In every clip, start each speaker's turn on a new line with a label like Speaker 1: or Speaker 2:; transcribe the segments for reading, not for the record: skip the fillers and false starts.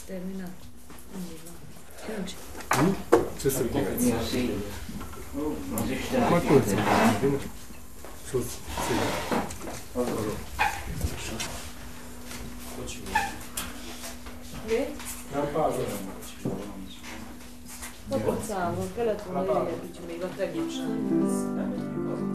Speaker 1: terminato. Che non c'è.
Speaker 2: Ce să plecați.
Speaker 3: Sì.
Speaker 2: Ma cosa? Sus, sigur. Acolo.
Speaker 1: Vedi?
Speaker 2: La pace.
Speaker 1: Poi pensavo, che la tua moglie dice, mi va a 10 anni.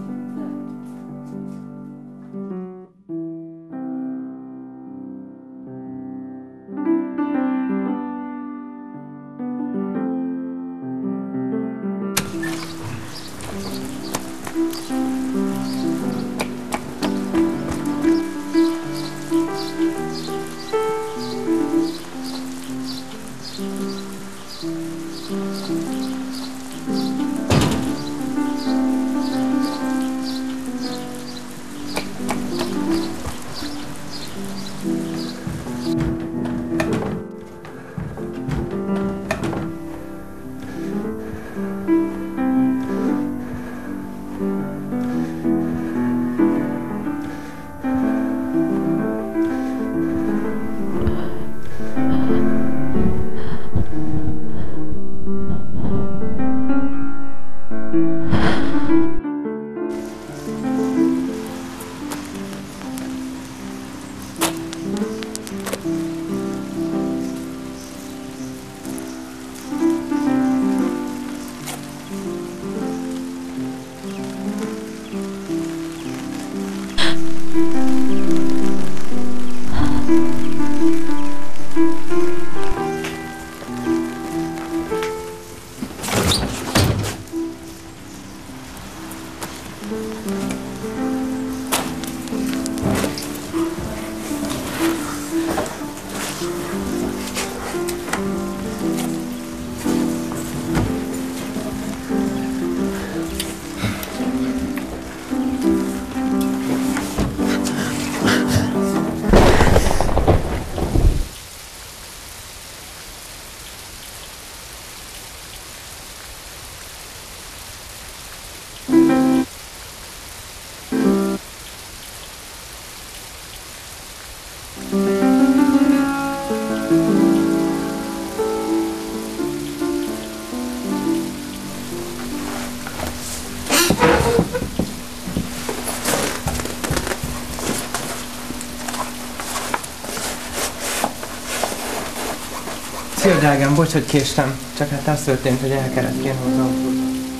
Speaker 3: Szia drágám, bocs, hogy késtem. Csak hát az történt, hogy el kellett kérnem az autót.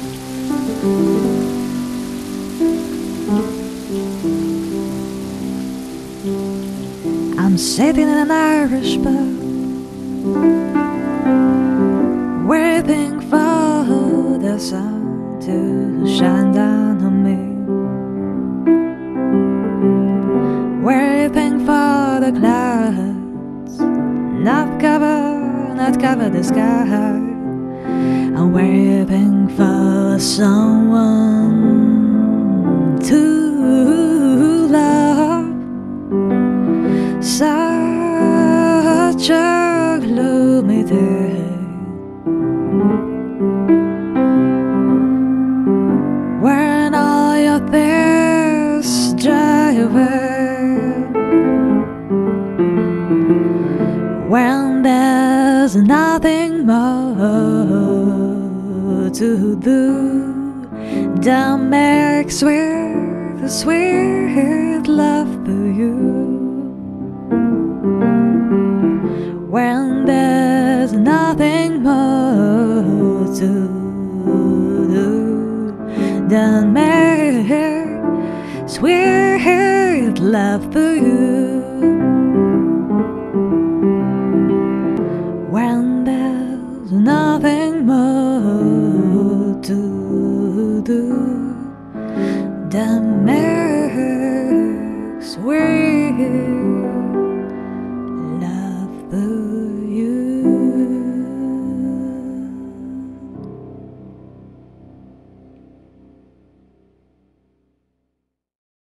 Speaker 4: I'm sitting in an Irish pub, waiting for the sun to shine down on me, waiting for the clouds not cover the sky. I'm waiting for someone to love. Such a gloomy day, when all your thirst dry away, when there's nothing more to do than make sweet, sweet love to you. When there's nothing more to do than make sweet love to you. When there's nothing more to do than make